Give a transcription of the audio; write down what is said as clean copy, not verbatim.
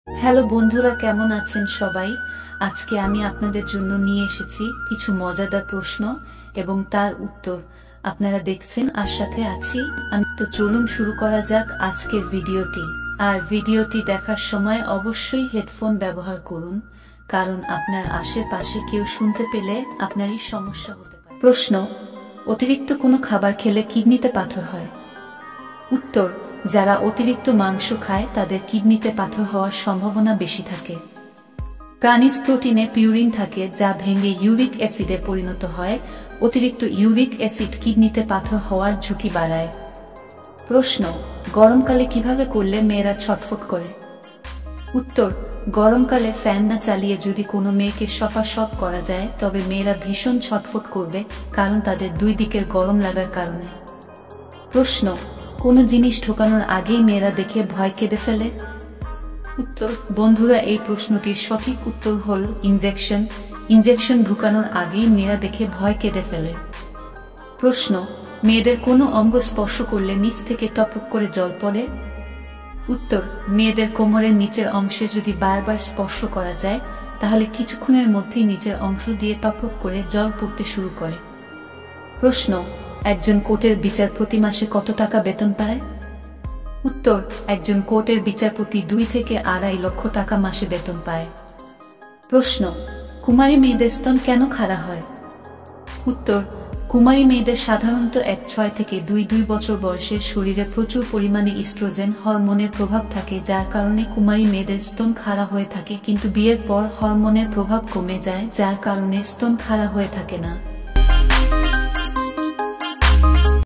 Hello বন্ধুরা, কেমন আছেন সবাই? আজকে আমি আপনাদের জন্য নিয়ে এসেছি কিছু মজাদার প্রশ্ন এবং তার উত্তর। আপনারা দেখছেন আর সাথে আছি আমি। তো চলুন শুরু করা যাক আজকের ভিডিওটি। আর ভিডিওটি দেখার সময় অবশ্যই হেডফোন ব্যবহার করুন, কারণ আপনার আশেপাশে কেউ শুনতে পেলে আপনারই সমস্যা হতে পারে। প্রশ্ন: অতিরিক্ত কোনো খাবার খেলে কিডনিতে পাথর হয়? উত্তর: যারা অতিরিক্ত মাংস খায় তাদের কিডনিতে পাথর হওয়ার সম্ভাবনা বেশি থাকে। প্রাণীজ প্রোটিনে পিউরিন থাকে, যা ভেঙে ইউরিক অ্যাসিডে পরিণত হয়। অতিরিক্ত ইউরিক অ্যাসিড কিডনিতে পাথর হওয়ার ঝুঁকি বাড়ায়। প্রশ্ন: গরমকালে কিভাবে করলে মেয়েরা ছটফট করে? উত্তর: গরমকালে ফ্যান না চালিয়ে যদি কোনো মেয়েকে সপাসপ করা যায় তবে মেয়েরা ভীষণ ছটফট করবে, কারণ তাদের দুই দিকের গরম লাগার কারণে। প্রশ্ন: কোনো জিনিস ঢোকানোর আগেই মেয়েরা দেখে ভয় কেঁদে ফেলে? উত্তর: বন্ধুরা, এই প্রশ্নটির সঠিক উত্তর হল ইনজেকশন। ইনজেকশন ঢুকানোর আগেই মেয়েরা দেখে ভয় কেঁদে ফেলে। প্রশ্ন: মেয়েদের কোনো অঙ্গ স্পর্শ করলে নিচ থেকে টপক করে জল পড়ে? উত্তর: মেয়েদের কোমরের নিচের অংশে যদি বারবার স্পর্শ করা যায় তাহলে কিছুক্ষণের মধ্যেই নিচের অংশ দিয়ে টপক করে জল পড়তে শুরু করে। প্রশ্ন: একজন কোর্টের বিচারপতি মাসে কত টাকা বেতন পায়? উত্তর: একজন কোর্টের বিচারপতি 2 থেকে 2.5 লক্ষ টাকা মাসে বেতন পায়। প্রশ্ন: কুমারী মেয়েদের স্তন কেন খাড়া হয়? উত্তর: কুমারী মেয়েদের সাধারণত 1-6 থেকে 2 বছর বয়সে শরীরে প্রচুর পরিমাণে ইস্ট্রোজেন হরমোনের প্রভাব থাকে, যার কারণে কুমারী মেয়েদের স্তন খাড়া হয়ে থাকে, কিন্তু বিয়ের পর হরমোনের প্রভাব কমে যায়, যার কারণে স্তন খাড়া হয়ে থাকে না।